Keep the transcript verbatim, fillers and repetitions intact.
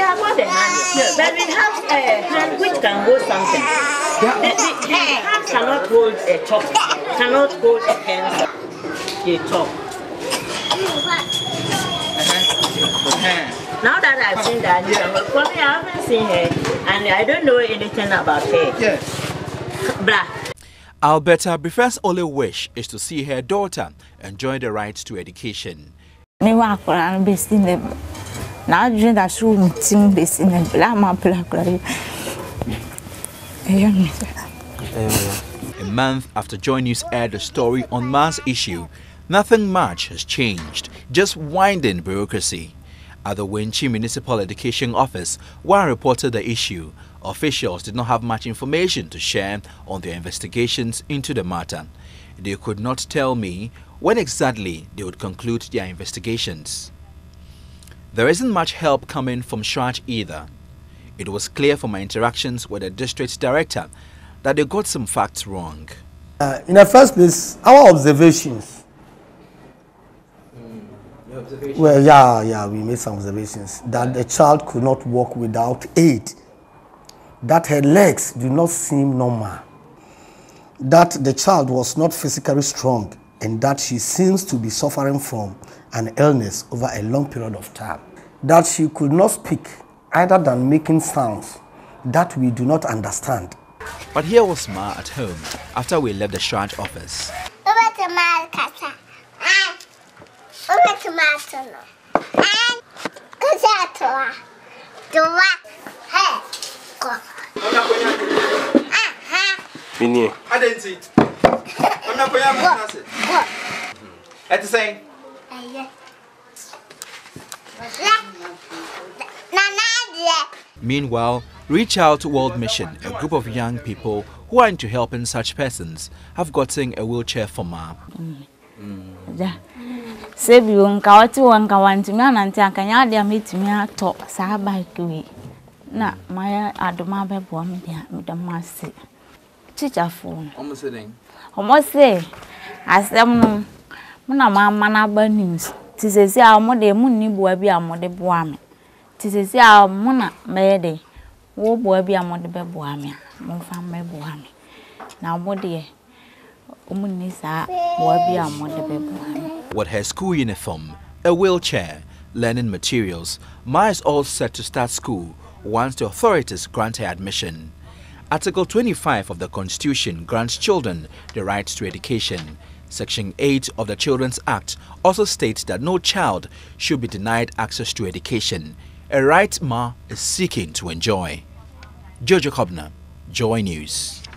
have got the hand, yes. But we have a hand which can hold something. Yeah. The, the, the hand cannot hold a chop, cannot hold a pencil. The chop. Uh-huh. Now that I've seen that, for me, I haven't seen her, and I don't know anything about her. Yes. Blah. Alberta Brifen's only wish is to see her daughter enjoy the right to education. Me wa akora besi ne na adwene da so mutim besi ne bla ma bla kora. A month after Joy News aired the story on mass issue, nothing much has changed, just winding bureaucracy. At the Wenchi Municipal Education office, where I reported the issue, officials did not have much information to share on their investigations into the matter. They could not tell me when exactly they would conclude their investigations. There isn't much help coming from C H R A J either. It was clear from my interactions with the district director that they got some facts wrong. Uh, in the first place, our observations. Mm, observations. Well, yeah, yeah, we made some observations that the child could not walk without aid, that her legs do not seem normal, that the child was not physically strong, and that she seems to be suffering from an illness over a long period of time, that she could not speak either than making sounds that we do not understand. But here was Ma at home after we left the C H R A J office. Mini. I didn't see. I'm not going to what? At the same. Meanwhile, Reach Out World Mission, a group of young people who are into helping such persons, have gotten a wheelchair for Ma. Sebi wonka watu wonka wanti mi ananti akanya dia metimi ato saa bike wi na maya adoma bebo mi dia mi da mase teacher phone Almost sitting. Almost say asem no muna mama na ba news tisesi a mo de mu ni bua bi a mo de boa me tisesi a muna me de wo bua bi a mo de be boa me mo fa me boa me na mo de umuni sa bua bi a mo de be boa me. With her school uniform, a wheelchair, learning materials, Ma is all set to start school once the authorities grant her admission. Article twenty-five of the Constitution grants children the right to education. Section eight of the Children's Act also states that no child should be denied access to education, a right Ma is seeking to enjoy. Joojo Cobbinah, Joy News.